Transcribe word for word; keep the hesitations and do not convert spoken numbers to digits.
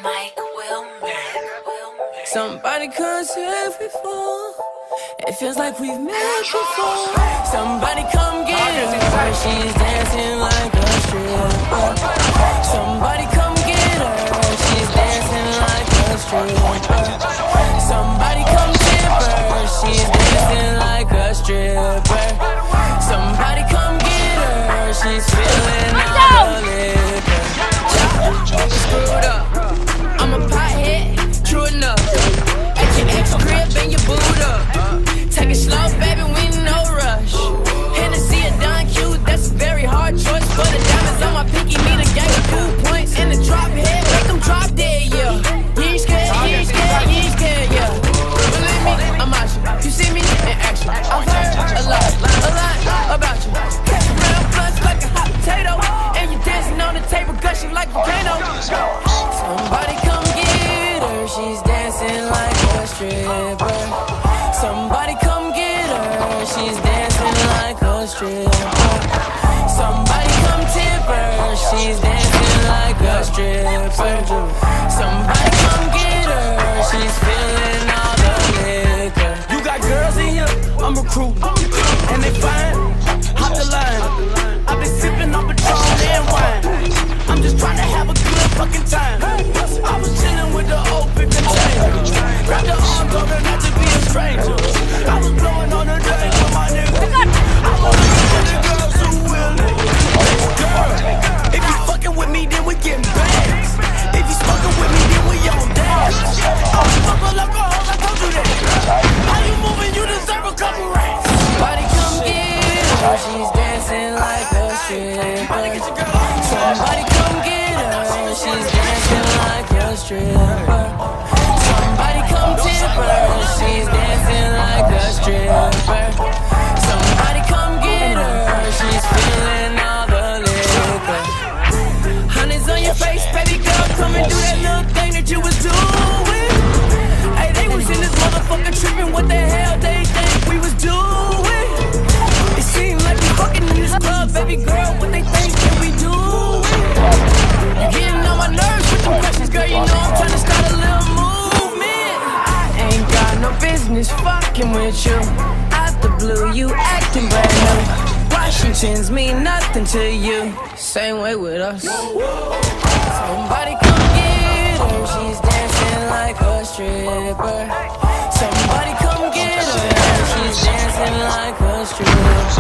Mike Wilmer. Somebody come save me for. It feels like we've met before. Somebody come get her. She's dancing like a stripper. Somebody come get her. She's dancing like a stripper. Somebody come tip her. She's dancing like a stripper. Somebody come get her. She's feeling all the liquor. Screwed up. I'm a pothead, true enough. At your ex crib and your boot up. Take it slow, baby, we no rush. Hennessy or Don Q, that's a very hard choice. For the diamonds on my pinky, need a gang of cool points. And the drop head, make them drop dead, yeah. You ain't scared, you ain't scared, you ain't scared, yeah. Believe me, I'm out you. You see me in action. I've heard a lot, a lot about you. Catch around plus like a hot potato. And you dancing on the table, gushing like a volcano. Somebody come get her, she's dancing like a stripper. Somebody come get her, she's dancing like a stripper. Somebody come tip her, she's dancing like a stripper. Somebody come get her, she's feeling all the liquor. You got girls in here, I'm recruiting, and they fine, hop the line. I've been sipping on Patron and wine. I'm just trying to have a good fucking time. I was chilling with the old pick and chain. Grab the arm, told her not to be a stranger. I was blowing on the day with my nigga. I was looking for the girls who will it. Girl, if you fucking with me, then we getting bags. If you smoking with me, then we on dash. I was fucking like a hoe, I told you that. How you moving? You deserve a couple racks. Somebody come get her, she's dancing like a stripper. Somebody come get her, she's dancing like a stripper. Somebody come tip her, she's dancing like a stripper. Somebody come get her, she's feeling all the liquor. Honey's on your face, baby girl, come and do that little thing that you was doing. Hey, they was in this motherfucker tripping, what the hell they think we was doing? It seemed like we fucking in this club, baby girl, what they think that we doing? You getting on my nerves with them questions, girl, you know I'm trying to start a little movement. I ain't got no business fucking with you. Out the blue, you acting brand new. Washingtons mean nothing to you. Same way with us. Somebody come get her, she's dancing like a stripper. Somebody come get her, she's dancing like a stripper.